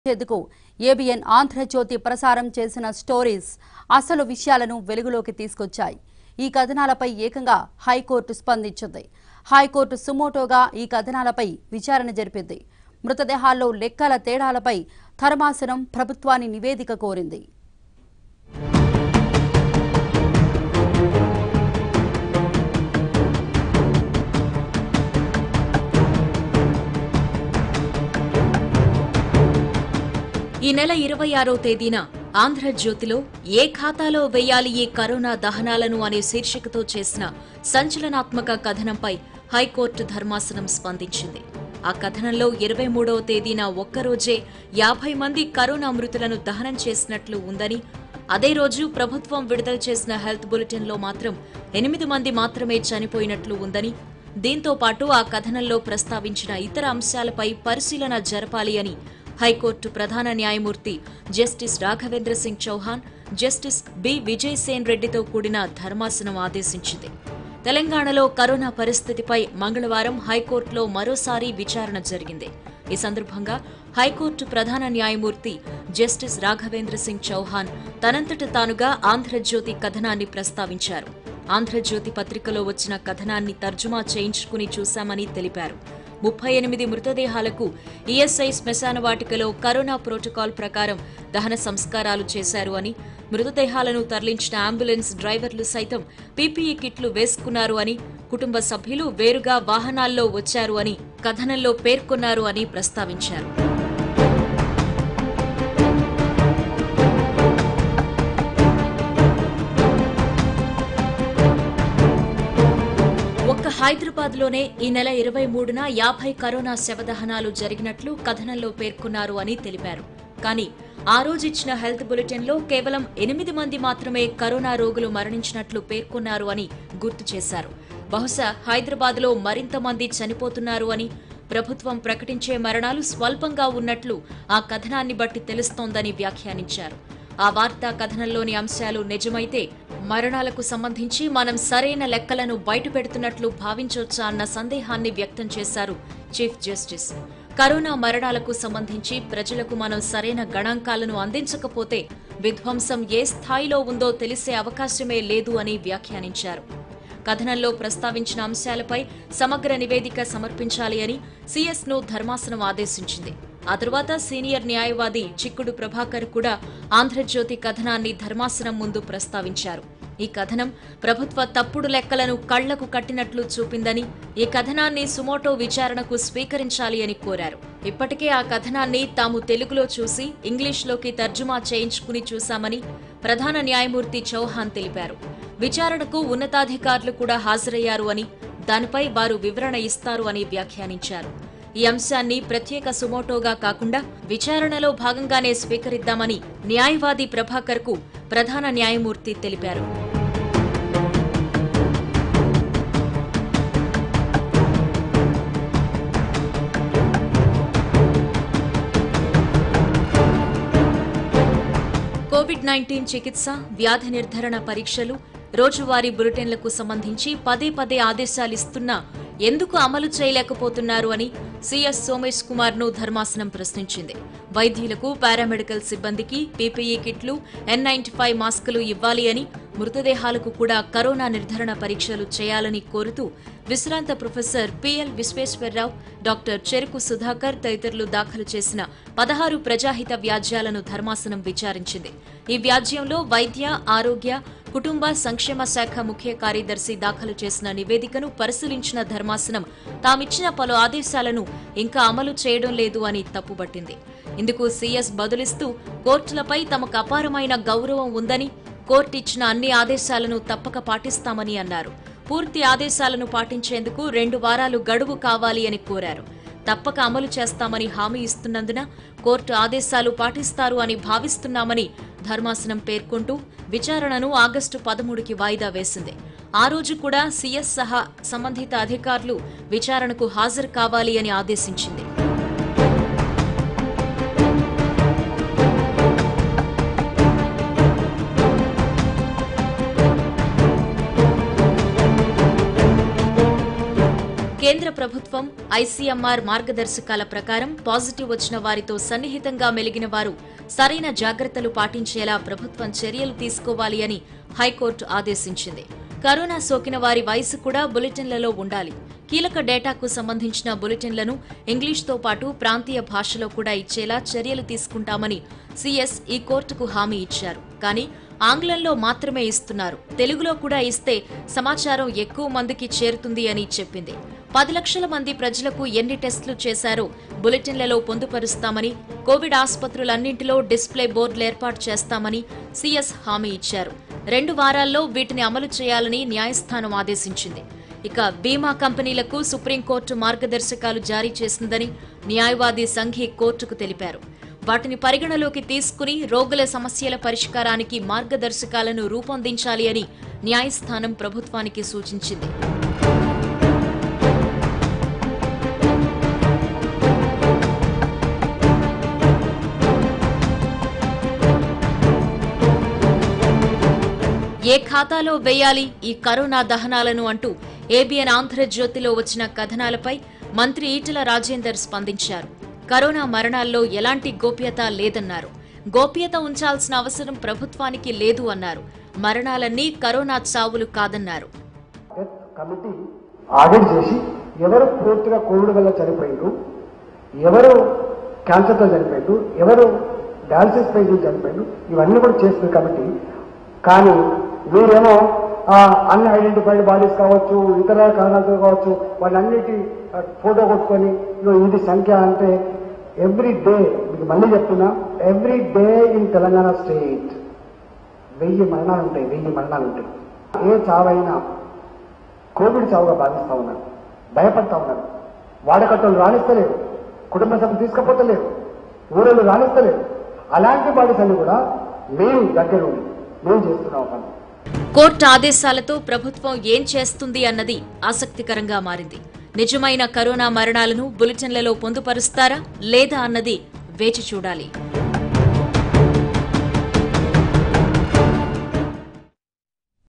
చేదుకు ABN Andhra Jyothi ప్రసారం చేసిన stories అసలు విషయాలను వెలుగులోకి తీసుకొచ్చాయి. ఈ కథనాలపై ఏకంగా హైకోర్టు స్పందించింది. హైకోర్టు సుమోటోగా ఈ కథనాలపై విచారణ జరిపింది. మృతదేహాల్లో లెక్కల తేడాలపై ధర్మాసనం ప్రభుత్వాన్ని నివేదిక కోరింది. ఈ నెల 26వ తేదీన ఆంధ్రజ్యోతిలో ఏ ఖాతాలో వేయాలి ఈ కరోనా దహనాలను అనే శీర్షికతో చేసిన సంచలనాత్మక కథనంపై హైకోర్టు ధర్మాసనం స్పందించింది. ఆ కథనంలో 23వ తేదీన ఒక్కరోజే 50 మంది కరోనా మృతులను దహనం చేసినట్లు ఉందని, అదే రోజు ప్రభుత్వం విడుదల చేసిన హెల్త్ బులెటిన్లో మాత్రం 8 మంది మాత్రమే చనిపోయినట్లు ఉందని, దీంతో పాటు ఆ కథనంలో ప్రస్తావించిన ఇతర అంశాలపై పరిశీలన జరపాలి అని హైకోర్టు ప్రధాన న్యాయమూర్తి justice Raghavendra Singh Chauhan, justice B Vijaysen రెడ్డితో కూడిన ధర్మాసనం ఆదేశించింది. తెలంగాణలో కరోనా పరిస్థితిపై మంగళవారం హైకోర్టులో మరోసారి విచారణ జరిగింది. ఈ సందర్భంగా హైకోర్టు ప్రధాన న్యాయమూర్తి జస్టిస్ రాఘవేంద్ర సింగ్ చౌహాన్ తనంతట తానుగా ఆంధ్రజ్యోతి కథనాన్ని ప్రస్తావించారు. ఆంధ్రజ్యోతి పత్రికలో వచ్చిన కథనాన్ని తర్జుమా చేయించుకుని చూశామని తెలిపారు. 38 మృతదేహాలకు ఈఎస్ఐ శ్మశాన వాటికలో కరోనా ప్రోటోకాల్ ప్రకారం దహన సంస్కారాలు చేశారు అని, మృతదేహాలను తరలించిన అంబులెన్స్ డ్రైవర్లు సైతం పీపీఈ కిట్లు వేసుకున్నారు అని, కుటుంబ సభ్యులు వేరుగా వాహనాల్లో వచ్చారు అని కథనంలో పేర్కొన్నారు అని ప్రస్తావించారు. హైదరాబాద్లోనే ఈ నెల 23న 50 కరోనా శవదహనాలు జరిగినట్లు కథనంలో పేర్కొన్నారు అని తెలిపారు. కానీ ఆ రోజు ఇచ్చిన హెల్త్ బులెటిన్లో కేవలం 8 మంది మాత్రమే కరోనా రోగులు మరణించినట్లు పేర్కొన్నారు అని గుర్తు చేశారు. బహుశా హైదరాబాద్లో మరింత మంది చనిపోతున్నారు అని, ప్రభుత్వం ప్రకటించే మరణాలు స్వల్పంగా ఉన్నట్లు ఆ కథనాన్ని బట్టి తెలుస్తోందని వ్యాఖ్యానించారు. ఆ వార్తా కథనంలోని అంశాలు నిజమైతే మరణాలకు సంబంధించి మనం సరైన లెక్కలను బయటపెడుతున్నట్లు భావించొచ్చా అన్న సందేహాన్ని వ్యక్తం చేశారు చీఫ్ జస్టిస్. కరోనా మరణాలకు సంబంధించి ప్రజలకు మనం సరైన గణాంకాలను అందించకపోతే విధ్వంసం ఏ స్థాయిలో ఉందో తెలిసే అవకాశమే లేదు అని వ్యాఖ్యానించారు. కథనంలో ప్రస్తావించిన అంశాలపై సమగ్ర నివేదిక సమర్పించాలి అని సీఎస్ను ధర్మాసనం ఆదేశించింది. ఆ తర్వాత సీనియర్ న్యాయవాది చిక్కుడు ప్రభాకర్ కూడా ఆంధ్రజ్యోతి కథనాన్ని ధర్మాసనం ముందు ప్రస్తావించారు. ఈ కథనం ప్రభుత్వ తప్పుడు లెక్కలను కళ్లకు కట్టినట్లు చూపిందని, ఈ కథనాన్ని సుమోటో విచారణకు స్వీకరించాలి అని కోరారు. ఇప్పటికే ఆ కథనాన్ని తాము తెలుగులో చూసి ఇంగ్లీష్లోకి తర్జుమా చేయించుకుని చూశామని ప్రధాన న్యాయమూర్తి చౌహాన్ తెలిపారు. విచారణకు ఉన్నతాధికారులు కూడా హాజరయ్యారు అని, దానిపై వారు వివరణ ఇస్తారు అని వ్యాఖ్యానించారు. ఈ అంశాన్ని ప్రత్యేక సుమోటోగా కాకుండా విచారణలో భాగంగానే స్వీకరిద్దామని న్యాయవాది ప్రభాకర్కు ప్రధాన న్యాయమూర్తి తెలిపారు. కోవిడ్-19 చికిత్స, వ్యాధి నిర్ధారణ పరీక్షలు, రోజువారీ బులెటిన్లకు సంబంధించి పదే ఆదేశాలిస్తున్నా ఎందుకు అమలు చేయలేకపోతున్నారు అని సీఎస్ సోమేష్ కుమార్ ను ధర్మాసనం ప్రశ్నించింది. వైద్యులకు, పారామెడికల్ సిబ్బందికి పీపీఈ కిట్లు, N95 మాస్కులు ఇవ్వాలి అని, మృతదేహాలకు కూడా కరోనా నిర్ధారణ పరీక్షలు చేయాలని కోరుతూ విశ్రాంత ప్రొఫెసర్ పిఎల్ విశ్వేశ్వరరావు, డాక్టర్ చెరుకు సుధాకర్ తదితరులు దాఖలు చేసిన 16 ప్రజాహిత వ్యాజ్యాలను ధర్మాసనం విచారించింది. ఈ వ్యాజ్యంలో వైద్య, ఆరోగ్య, కుటుంబ సంక్షేమ శాఖ ముఖ్య కార్యదర్శి దాఖలు చేసిన నివేదికను పరిశీలించిన ధర్మాసనం తామిచ్చిన పలు ఆదేశాలను ఇంకా అమలు చేయడం లేదు అని తప్పుబట్టింది. ఇందుకు సీఎస్ బదులిస్తూ కోర్టులపై తమకు అపారమైన గౌరవం ఉందని, కోర్టు ఇచ్చిన అన్ని ఆదేశాలను తప్పక పాటిస్తామని అన్నారు. పూర్తి ఆదేశాలను పాటించేందుకు 2 వారాలు గడువు కావాలి అని కోరారు. తప్పక అమలు చేస్తామని హామీ ఇస్తున్నందున కోర్టు ఆదేశాలు పాటిస్తారు అని భావిస్తున్నామని ధర్మాసనం పేర్కొంటూ విచారణను ఆగస్టు 13కి వాయిదా వేసింది. ఆ రోజు కూడా సీఎస్ సహా సంబంధిత అధికారులు విచారణకు హాజరు కావాలి అని ఆదేశించింది. కేంద్ర ప్రభుత్వం ఐసీఎంఆర్ మార్గదర్శకాల ప్రకారం పాజిటివ్ వచ్చిన వారితో సన్నిహితంగా మెలిగిన వారు సరైన జాగ్రత్తలు పాటించేలా ప్రభుత్వం చర్యలు తీసుకోవాలి అని హైకోర్టు ఆదేశించింది. కరోనా సోకిన వారి వయసు కూడా బులెటిన్లలో ఉండాలి. కీలక డేటాకు సంబంధించిన బులెటిన్లను ఇంగ్లీష్తో పాటు ప్రాంతీయ భాషలో కూడా ఇచ్చేలా చర్యలు తీసుకుంటామని సీఎస్ ఈ కోర్టుకు హామీ ఇచ్చారు. కానీ ఆంగ్లంలో మాత్రమే ఇస్తున్నారు. తెలుగులో కూడా ఇస్తే సమాచారం ఎక్కువ మందికి చేరుతుంది అని చెప్పింది. 10 లక్షల మంది ప్రజలకు ఎన్ని టెస్టులు చేశారో బులెటిన్లలో పొందుపరుస్తామని, కోవిడ్ ఆసుపత్రులన్నింటిలో డిస్ప్లే బోర్డులు ఏర్పాటు చేస్తామని సీఎస్ హామీ ఇచ్చారు. 2 వారాల్లో వీటిని అమలు చేయాలని న్యాయస్థానం ఆదేశించింది. ఇక బీమా కంపెనీలకు సుప్రీంకోర్టు మార్గదర్శకాలు జారీ చేసిందని న్యాయవాది సంఘీ కోర్టుకు తెలిపారు. వాటిని పరిగణలోకి తీసుకుని రోగుల సమస్యల పరిష్కారానికి మార్గదర్శకాలను రూపొందించాలి అని న్యాయస్థానం ప్రభుత్వానికి సూచించింది. ఏ ఖాతాలో వేయాలి ఈ కరోనా దహనాలను అంటూ ఏబిఎన్ ఆంధ్రజ్యోతిలో వచ్చిన కథనాలపై మంత్రి ఈటెల రాజేందర్ స్పందించారు. కరోనా మరణాల్లో ఎలాంటి గోప్యత లేదన్నారు. గోప్యత ఉంచాల్సిన అవసరం ప్రభుత్వానికి లేదు అన్నారు. మరణాలన్నీ కరోనా చావులు కాదన్నారు. కమిటీ ఆడిట్ చేసి ఎవరు పూర్తిగా కోవిడ్ వల్ల చనిపోయారు, ఎవరు క్యాన్సర్తో చనిపోయారు, ఎవరు డయాలసిస్ పేషెంట్ చనిపోయారు, ఇవన్నీ కూడా చేస్తుంది కమిటీ. కానీ మీరేమో అన్ఐడెంటిఫైడ్ బాడీస్ కావచ్చు, ఇతర కారణాలతో కావచ్చు, వాళ్ళన్నిటి ఫోటో కొట్టుకొని ఇది సంఖ్య అంటే ఎవ్రీ డే, మీకు మళ్ళీ చెప్తున్నా, every day in Telangana state 1000 మరణాలు ఉంటాయి. 1000 మరణాలు ఉంటాయి. ఏ చావైనా కోవిడ్ చావుగా భావిస్తూ ఉన్నారు, భయపడతా ఉన్నారు. వాడకట్టలు రాణిస్తలేరు, కుటుంబ సభ్యులు తీసుకపోతలేరు, ఊరలు రాణిస్తలేరు. అలాంటి బాడీస్ అన్ని కూడా మేము దగ్గర ఉండి మేము చేస్తున్నాం పని. కోర్టు ఆదేశాలతో ప్రభుత్వం ఏం చేస్తుంది అన్నది ఆసక్తికరంగా మారింది. నిజమైన కరోనా మరణాలను బులెటిన్లలో పొందుపరుస్తారా లేదా అన్నది వేచి చూడాలి.